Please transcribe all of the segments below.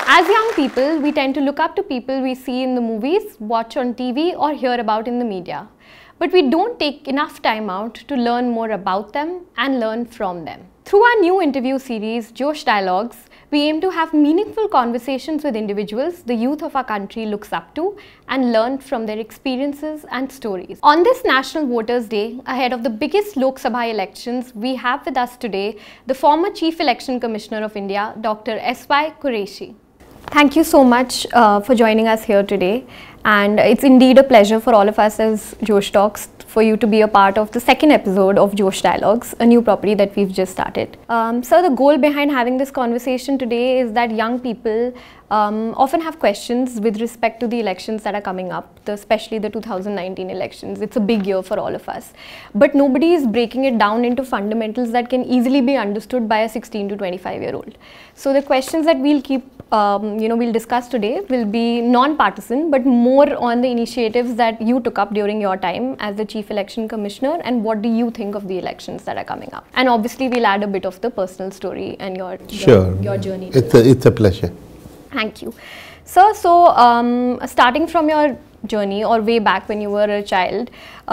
As young people, we tend to look up to people we see in the movies, watch on TV or hear about in the media. But we don't take enough time out to learn more about them and learn from them. Through our new interview series, Josh Dialogues, we aim to have meaningful conversations with individuals the youth of our country looks up to and learn from their experiences and stories. On this National Voters' Day, ahead of the biggest Lok Sabha elections, we have with us today the former Chief Election Commissioner of India, Dr. S.Y. Quraishi. Thank you so much for joining us here today, and it's indeed a pleasure for all of us as Josh Talks for you to be a part of the second episode of Josh Dialogues, a new property that we've just started. So the goal behind having this conversation today is that young people often have questions with respect to the elections that are coming up, especially the 2019 elections. It's a big year for all of us. But nobody is breaking it down into fundamentals that can easily be understood by a 16 to 25-year-old. So the questions that we'll we'll discuss today will be non-partisan, but more on the initiatives that you took up during your time as the Chief Election Commissioner, and what do you think of the elections that are coming up. And obviously we'll add a bit of the personal story and your journey. It's a pleasure. Thank you. Sir, so starting from your journey or way back when you were a child,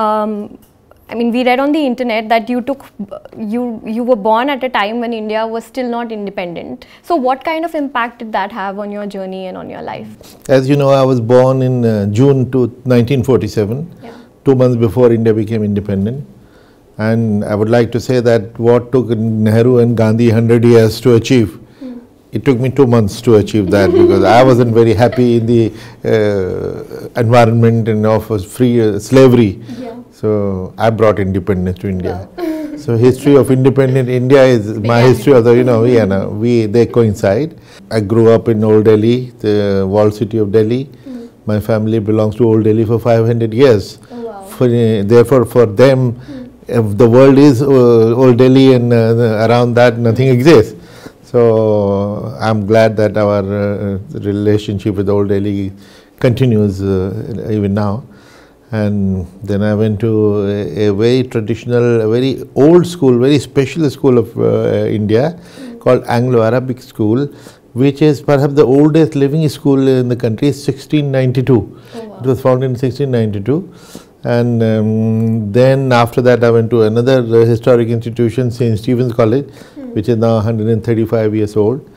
I mean, we read on the internet that you were born at a time when India was still not independent. So what kind of impact did that have on your journey and on your life? As you know, I was born in June 1947, 2 months before India became independent. And I would like to say that what took Nehru and Gandhi 100 years to achieve, it took me 2 months to achieve that because I wasn't very happy in the environment and of free slavery. So I brought independence to India. Wow. So history of independent India is my history of the, they coincide. I grew up in Old Delhi, the walled city of Delhi. My family belongs to Old Delhi for 500 years. Oh, wow. Therefore, for them, if the world is Old Delhi and around that nothing exists. So I'm glad that our relationship with Old Delhi continues even now. And then I went to a very traditional, a very old school, very special school of India called Anglo-Arabic School, which is perhaps the oldest living school in the country, 1692. Oh, wow. It was founded in 1692. And then after that I went to another historic institution, St. Stephen's College, which is now 135 years old.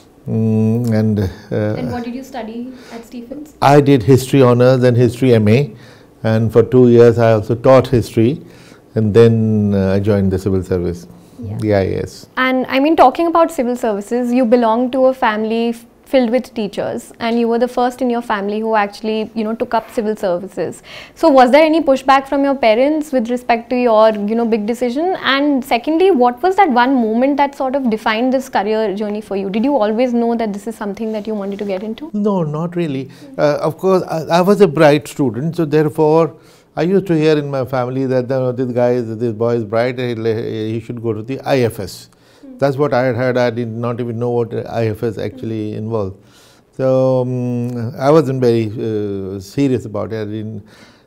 And what did you study at Stephen's? I did history honours and history MA. And for 2 years I also taught history, and then I joined the civil service, the IAS. And I mean, talking about civil services, you belong to a family filled with teachers, and you were the first in your family who actually, took up civil services. So was there any pushback from your parents with respect to your, big decision? And secondly, what was that one moment that sort of defined this career journey for you? Did you always know that this is something that you wanted to get into? No, not really. Of course, I was a bright student, so therefore, I used to hear in my family that this boy is bright, he should go to the IFS. That's what I had heard. I did not even know what IFS actually involved. So I wasn't very serious about it.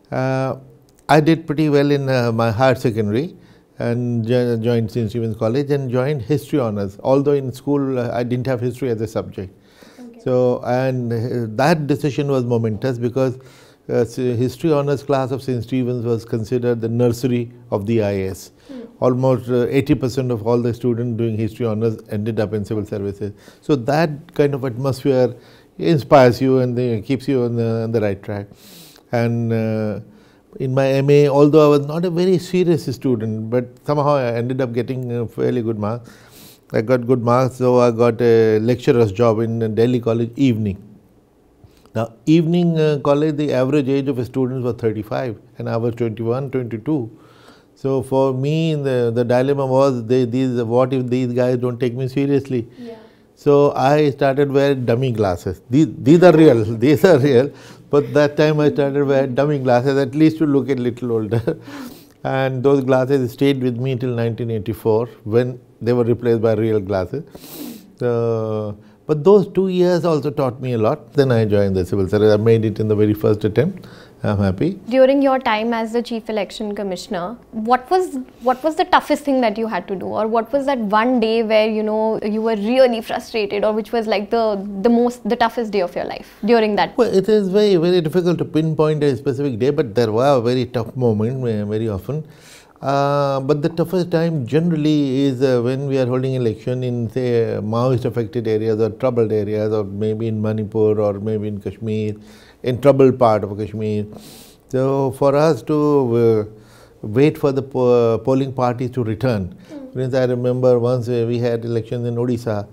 I did pretty well in my higher secondary and joined St. Stephen's College and joined history honours. Although in school I didn't have history as a subject. Okay. So that decision was momentous because history honours class of St. Stephen's was considered the nursery of the IAS. Almost 80% of all the students doing history honours ended up in civil services. So that kind of atmosphere inspires you and keeps you on the right track. And in my MA, although I was not a very serious student, but somehow I ended up getting fairly good marks. I got good marks, so I got a lecturer's job in Delhi College evening. Now, evening college, the average age of students was 35 and I was 21, 22. So for me, the dilemma was, what if these guys don't take me seriously? Yeah. So I started wearing dummy glasses. These are real, these are real. But that time I started wearing dummy glasses, at least to look a little older. And those glasses stayed with me till 1984, when they were replaced by real glasses. But those 2 years also taught me a lot. Then I joined the civil service. I made it in the very first attempt. I'm happy. During your time as the Chief Election Commissioner, what was the toughest thing that you had to do, or what was that one day where you were really frustrated, or which was like the toughest day of your life during that? Well, it is very, very difficult to pinpoint a specific day, but there were a very tough moment very often. But the toughest time generally is when we are holding election in, say, Maoist affected areas or troubled areas, or maybe in Manipur or maybe in Kashmir, in troubled part of Kashmir. So for us to wait for the polling parties to return. I remember once we had elections in Odisha,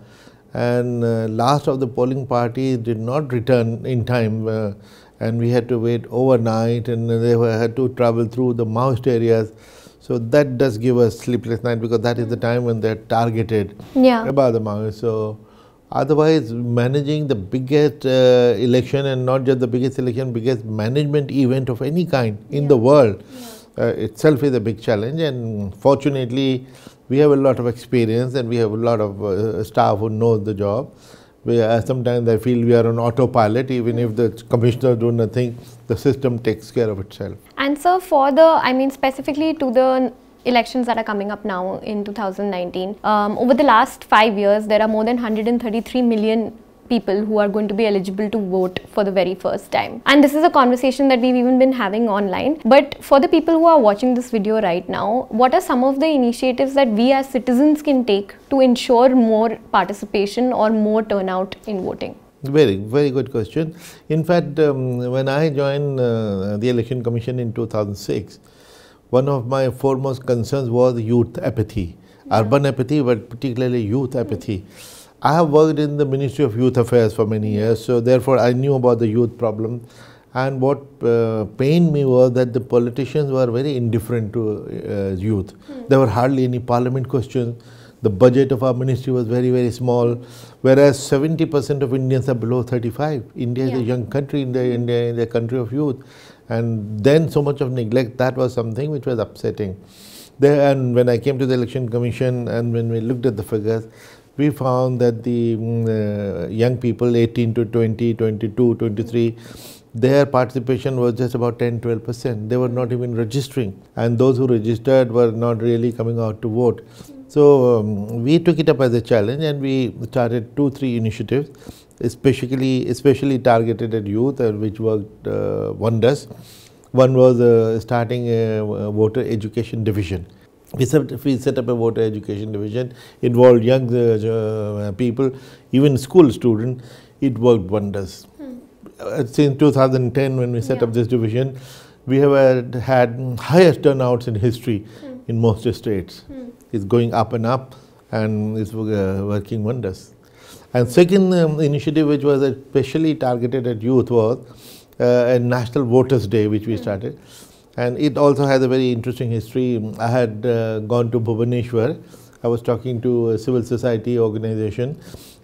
and last of the polling parties did not return in time, and we had to wait overnight, and they had to travel through the Maoist areas. So that does give us sleepless night, because that is the time when they're targeted about the Maoists. So otherwise, managing the biggest election, and not just the biggest election, biggest management event of any kind in the world itself is a big challenge. And fortunately, we have a lot of experience, and we have a lot of staff who knows the job. Sometimes I feel we are on autopilot. Even if the commissioners do nothing, the system takes care of itself. And so for specifically to the elections that are coming up now in 2019, over the last 5 years, there are more than 133 million people who are going to be eligible to vote for the very first time. And this is a conversation that we've even been having online. But for the people who are watching this video right now, what are some of the initiatives that we as citizens can take to ensure more participation or more turnout in voting? Very, very good question. In fact, when I joined the Election Commission in 2006, one of my foremost concerns was youth apathy, urban apathy, but particularly youth apathy. I have worked in the Ministry of Youth Affairs for many years, so therefore I knew about the youth problem. And what pained me was that the politicians were very indifferent to youth. There were hardly any parliament questions. The budget of our ministry was very, very small, whereas 70% of Indians are below 35. India is a young country, India is a country of youth. And then so much of neglect, that was something which was upsetting. And when I came to the Election Commission, and when we looked at the figures, we found that the young people 18 to 20, 22, 23, their participation was just about 10-12%. They were not even registering, and those who registered were not really coming out to vote. So we took it up as a challenge, and we started 2-3 initiatives, especially targeted at youth, which worked wonders. One was starting a voter education division. We set up a voter education division, involved young people, even school students. It worked wonders. Since 2010, when we set up this division, we have had highest turnouts in history in most states. It's going up and up, and it's working wonders. And second initiative, which was especially targeted at youth, was a National Voters' Day, which we started. And it also has a very interesting history. I had gone to Bhubaneswar. I was talking to a civil society organization,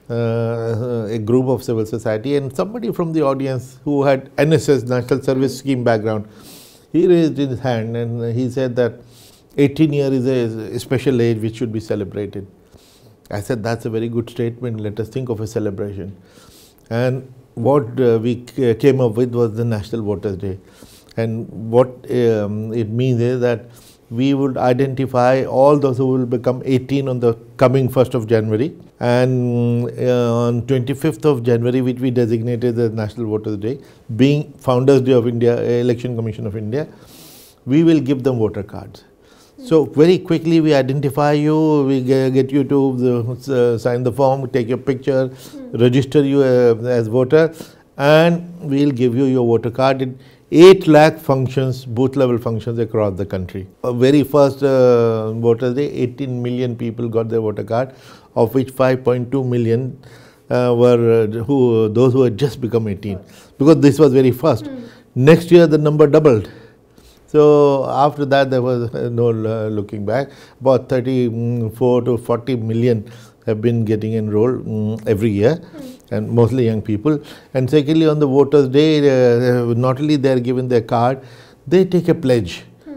a group of civil society, and somebody from the audience who had NSS, National Service Scheme background, he raised his hand and he said that 18 years is a special age which should be celebrated. I said, that's a very good statement. Let us think of a celebration. And what we came up with was the National Voters' Day. And what it means is that we would identify all those who will become 18 on the coming 1st of January. And on 25th of January, which we designated as National Voters' Day, being Founders' Day of India, Election Commission of India, we will give them voter cards. So very quickly we identify you, we get you to sign the form, take your picture, register you as voter, and we'll give you your voter card in 8 lakh functions, booth level functions across the country. Very first Voters' Day, 18 million people got their voter card, of which 5.2 million were those who had just become 18, because this was very first. Next year the number doubled. So after that there was no looking back. About 34 to 40 million have been getting enrolled every year, and mostly young people. And secondly, on the Voters' Day, not only they are given their card, they take a pledge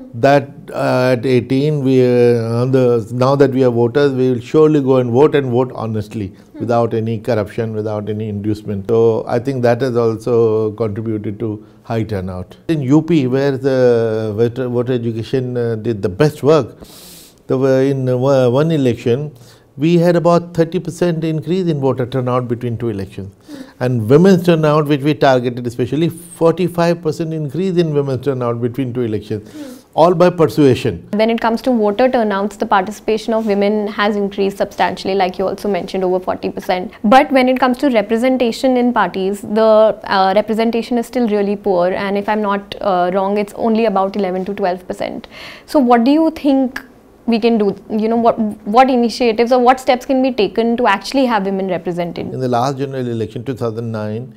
that at 18, now that we are voters, we will surely go and vote honestly, without any corruption, without any inducement. So I think that has also contributed to high turnout. In UP, where the voter education did the best work, in one election, we had about 30% increase in voter turnout between two elections. And women's turnout, which we targeted especially, 45% increase in women's turnout between two elections, all by persuasion. When it comes to voter turnouts, the participation of women has increased substantially, like you also mentioned, over 40%. But when it comes to representation in parties, the representation is still really poor, and if I'm not wrong, it's only about 11 to 12%. So what do you think we can do? You know, what initiatives or what steps can be taken to actually have women represented? In the last general election, 2009,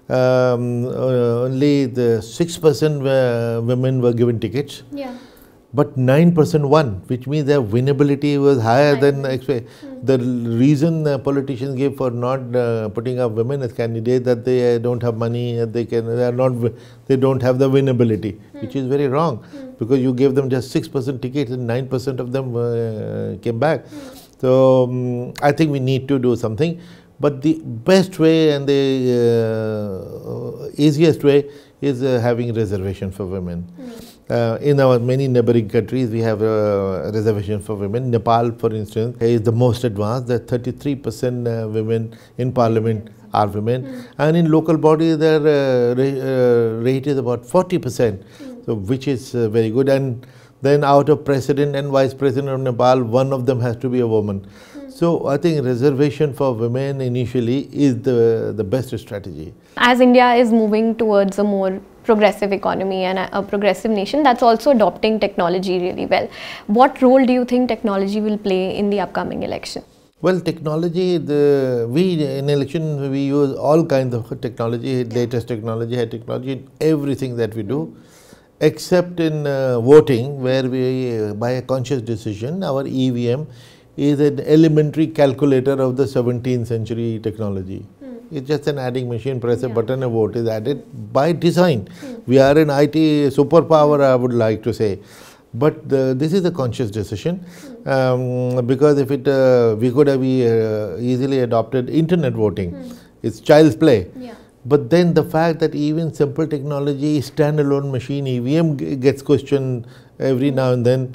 only the 6% women were given tickets. Yeah. But 9% won, which means their winnability was higher than expected. The reason politicians give for not putting up women as candidates, that they don't have money, they don't have the winnability, which is very wrong, because you gave them just 6% tickets and 9% of them came back. So I think we need to do something. But the best way and the easiest way is having reservation for women. In our many neighboring countries, we have a reservation for women. Nepal, for instance, is the most advanced. That 33% women in parliament are women, and in local bodies their rate is about 40%, so which is very good. And then out of president and vice president of Nepal, one of them has to be a woman. So I think reservation for women initially is the best strategy. As India is moving towards a more progressive economy and a progressive nation that's also adopting technology really well, what role do you think technology will play in the upcoming election? Well, technology, in election we use all kinds of technology, latest technology, high technology, in everything that we do, except in voting, where we, by a conscious decision, our EVM is an elementary calculator of the 17th century technology. It's just an adding machine, press a button, a vote is added by design. We are an IT superpower, I would like to say. But this is a conscious decision, because if we could have easily adopted internet voting. It's child's play. But then the fact that even simple technology, standalone machine, EVM gets questioned every now and then,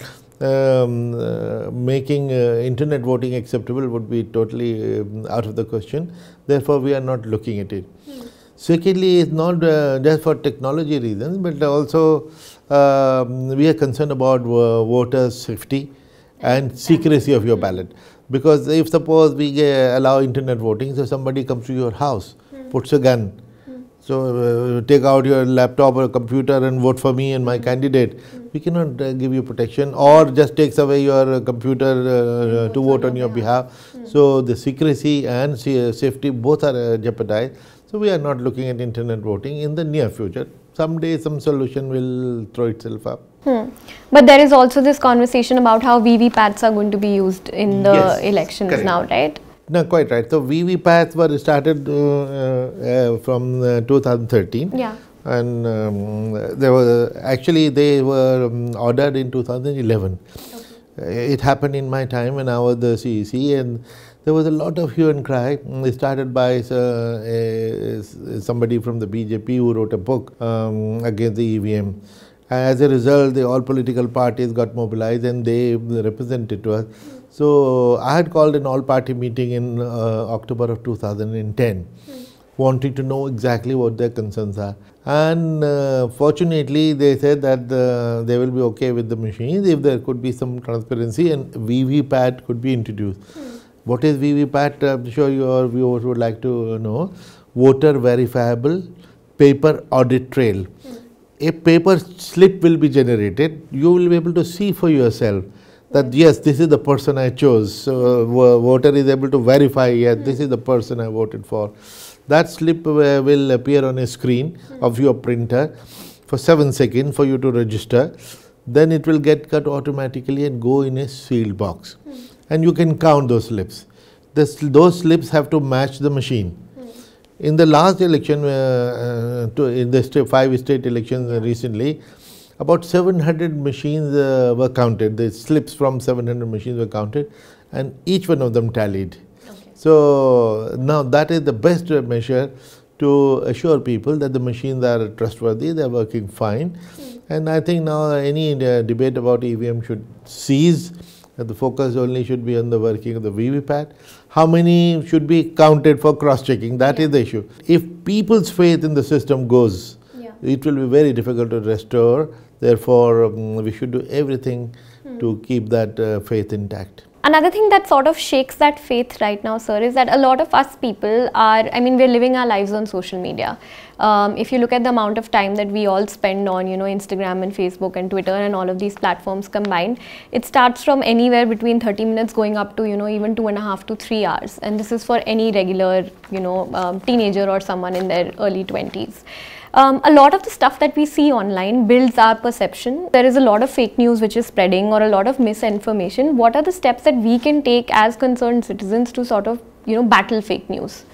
making internet voting acceptable would be totally out of the question. Therefore, we are not looking at it. Secondly, it's not just for technology reasons, but also we are concerned about voters' safety and secrecy of your ballot. Because if suppose we allow internet voting, so somebody comes to your house, puts a gun, so take out your laptop or computer and vote for me and my candidate. We cannot give you protection, or just takes away your computer to vote on your behalf. So the secrecy and safety both are jeopardized. So we are not looking at internet voting in the near future. Someday some solution will throw itself up. But there is also this conversation about how VVPATs are going to be used in the elections now, right? No, quite right. So VVPATs were started from 2013. Yeah. And they were ordered in 2011. It happened in my time when I was the CEC, and there was a lot of hue and cry. It started by somebody from the BJP who wrote a book against the EVM. As a result, all political parties got mobilized and they represented to us. So I had called an all-party meeting in October of 2010, wanting to know exactly what their concerns are. And fortunately, they said that they will be okay with the machines if there could be some transparency and VVPAT could be introduced. What is VVPAT? I'm sure your viewers would like to know. Voter verifiable paper audit trail. A paper slip will be generated. You will be able to see for yourself that yes, this is the person I chose. So voter is able to verify, yes, this is the person I voted for. That slip will appear on a screen of your printer for 7 seconds for you to register. Then it will get cut automatically and go in a sealed box. And you can count those slips. Those slips have to match the machine. In the last election, in the 5 state elections recently, about 700 machines were counted. The slips from 700 machines were counted, and each one of them tallied. Okay. So now that is the best measure to assure people that the machines are trustworthy, they are working fine. And I think now any debate about EVM should cease. The focus only should be on the working of the VVPAT. How many should be counted for cross-checking? That is the issue. If people's faith in the system goes, it will be very difficult to restore. Therefore, we should do everything to keep that faith intact. Another thing that sort of shakes that faith right now, sir, is that a lot of us people are, I mean, we're living our lives on social media. If you look at the amount of time that we all spend on, you know, Instagram and Facebook and Twitter and all of these platforms combined, it starts from anywhere between 30 minutes going up to, you know, even 2.5 to 3 hours. And this is for any regular, you know, teenager or someone in their early 20s. A lot of the stuff that we see online builds our perception. There is a lot of fake news which is spreading, or a lot of misinformation. What are the steps that we can take as concerned citizens to sort of, you know, battle fake news?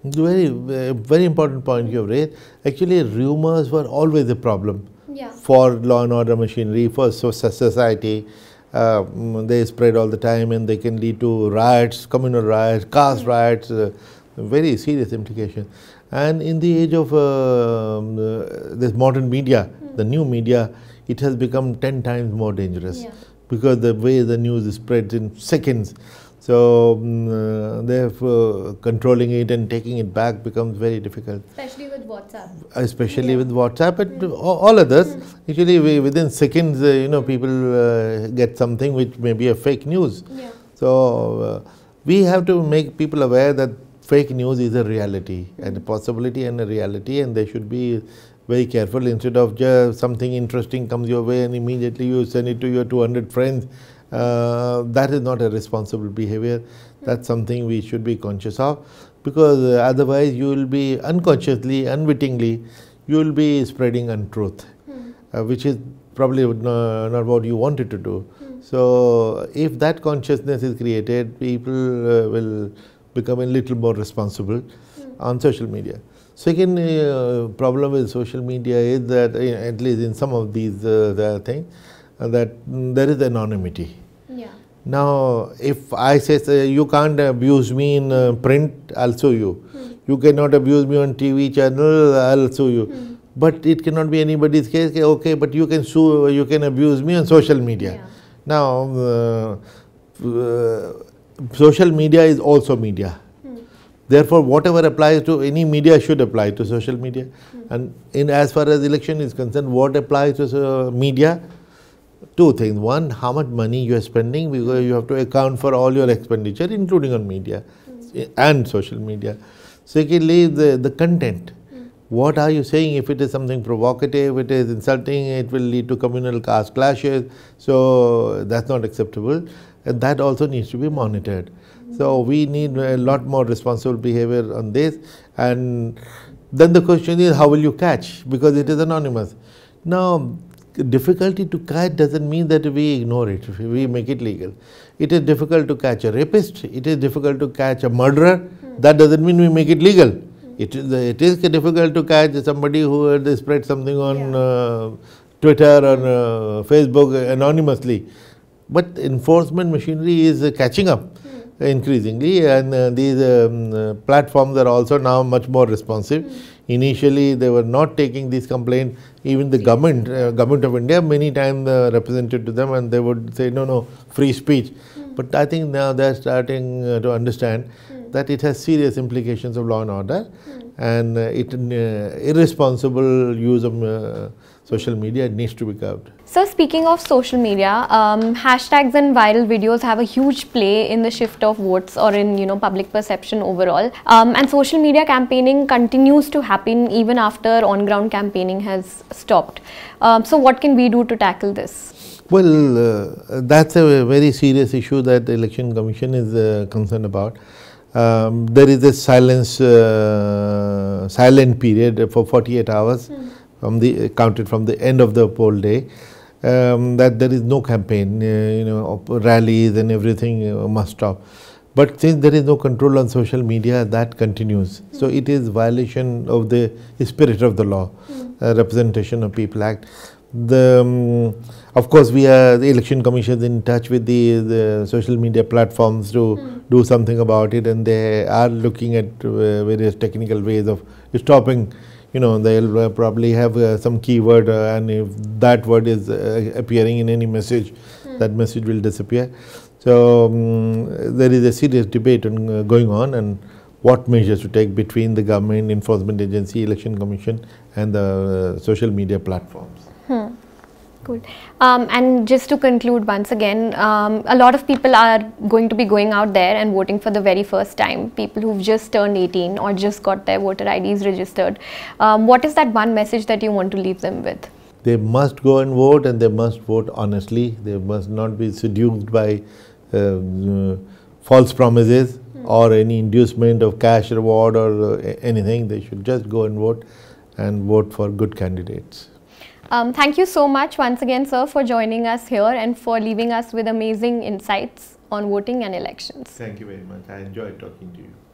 Very important point you have raised. Actually, rumors were always a problem for law and order machinery, for society. They spread all the time, and they can lead to riots, communal riots, caste riots, very serious implications. And in the age of this modern media, the new media, it has become 10 times more dangerous because the way the news spreads in seconds. So therefore, controlling it and taking it back becomes very difficult. Especially with WhatsApp. Especially with WhatsApp, but all others. Actually, within seconds, you know, people get something which may be a fake news. So we have to make people aware that fake news is a reality and a possibility and a reality, and they should be very careful. Instead of just something interesting comes your way and immediately you send it to your 200 friends, that is not a responsible behavior. That's something we should be conscious of, because otherwise you will be unconsciously, unwittingly, you will be spreading untruth, which is probably not what you wanted to do. So if that consciousness is created, people will become a little more responsible on social media. Second problem with social media is that, at least in some of these things, that there is anonymity. Now, if I say you can't abuse me in print, I'll sue you. You cannot abuse me on TV channel, I'll sue you. But it cannot be anybody's case. Okay, but you can sue, you can abuse me on social media. Now, social media is also media. Therefore, whatever applies to any media should apply to social media. And as far as election is concerned, what applies to media? Two things. One, how much money you are spending, because you have to account for all your expenditure, including on media and social media. Secondly, the content. What are you saying? If it is something provocative, it is insulting, it will lead to communal caste clashes. So that's not acceptable. And that also needs to be monitored. So we need a lot more responsible behavior on this. And then the question is, how will you catch? Because it is anonymous. Now, difficulty to catch doesn't mean that we ignore it, we make it legal. It is difficult to catch a rapist, it is difficult to catch a murderer, that doesn't mean we make it legal. It is difficult to catch somebody who had spread something on Twitter or Facebook anonymously. But enforcement machinery is catching up increasingly, and these platforms are also now much more responsive. Initially, they were not taking these complaints. Even the government of India many times represented to them, and they would say, no, free speech. But I think now they are starting to understand that it has serious implications of law and order, and irresponsible use of social media needs to be curbed. So speaking of social media, hashtags and viral videos have a huge play in the shift of votes or in public perception overall. And social media campaigning continues to happen even after on-ground campaigning has stopped. So what can we do to tackle this? Well, that's a very serious issue that the Election Commission is concerned about. There is a silent period for 48 hours counted from the end of the poll day. That there is no campaign, rallies and everything must stop. But since there is no control on social media, that continues. So it is violation of the spirit of the law, Representation of People Act. Of course, the Election Commission is in touch with the social media platforms to do something about it, and they are looking at various technical ways of stopping. They'll probably have some keyword, and if that word is appearing in any message, that message will disappear. So there is a serious debate going on, and what measures to take between the government, enforcement agency, Election Commission, and the social media platforms. Good. And just to conclude once again, a lot of people are going to be going out there and voting for the very first time. People who've just turned 18 or just got their voter IDs registered. What is that one message that you want to leave them with? They must go and vote, and they must vote honestly. They must not be seduced by false promises or any inducement of cash reward or anything. They should just go and vote for good candidates. Thank you so much once again, sir, for joining us here and for leaving us with amazing insights on voting and elections. Thank you very much. I enjoyed talking to you.